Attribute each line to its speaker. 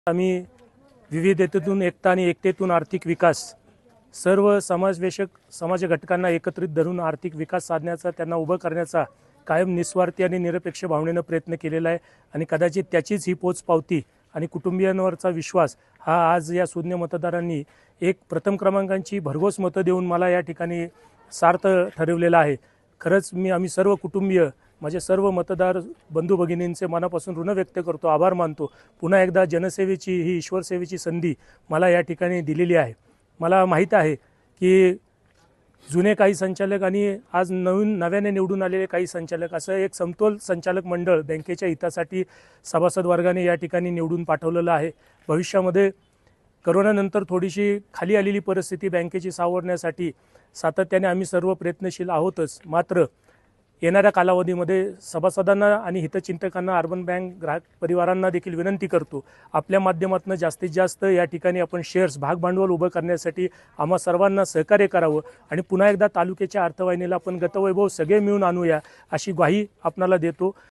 Speaker 1: आम्ही विविधतेतून एकता आणि एकतेतून आर्थिक विकास, सर्व समाज घटकांना एकत्रित धरून आर्थिक विकास साधण्याचा, त्यांना उभं करण्याचा कायम निस्वार्थी आणि निरपेक्ष भावनेने प्रयत्न केलेला आहे आणि कदाचित त्याचीच ही पोचपावती आणि कुटुंबियांवरचा विश्वास हा आज या शून्य मतदारांनी एक प्रथम क्रमांकाची भरघोस मतं देऊन मला या ठिकाणी सार्थ ठरवलेला आहे। खरंच आम्ही सर्व कुटुंबीय, माझे सर्व मतदार बंधू भगिनींचे मनापासून ऋण व्यक्त करतो, आभार मानतो। पुन्हा एकदा जनसेवेची ही ईश्वर सेवेची संधी मला या ठिकाणी दिलेली आहे। मला माहीत आहे की जुने काही संचालक आणि आज नव्याने निवडून आलेले काही संचालक, असं एक समतोल संचालक मंडळ बँकेच्या हितासाठी सभासद वर्गाने या ठिकाणी निवडून पाठवलेलं आहे। भविष्यामध्ये करोनानंतर थोडीशी खाली आलेली परिस्थिती बँकेची सावरण्यासाठी सातत्याने आम्ही सर्व प्रयत्नशील आहोतच, मात्र येणाऱ्या कालावधीमध्ये सभासदांना आणि हितचिंतकांना, अर्बन बँक ग्राहक परिवारांना देखील विनंती करतो, आपल्या माध्यमातून जास्तीत जास्त या ठिकाणी आपण शेअर्स, भाग भांडवल उभं करण्यासाठी आम्हा सर्वांना सहकार्य करावं आणि पुन्हा एकदा तालुक्याच्या अर्थवाहिनीला आपण गतवैभव सगळे मिळून आणूया अशी ग्वाही आपणाला देतो।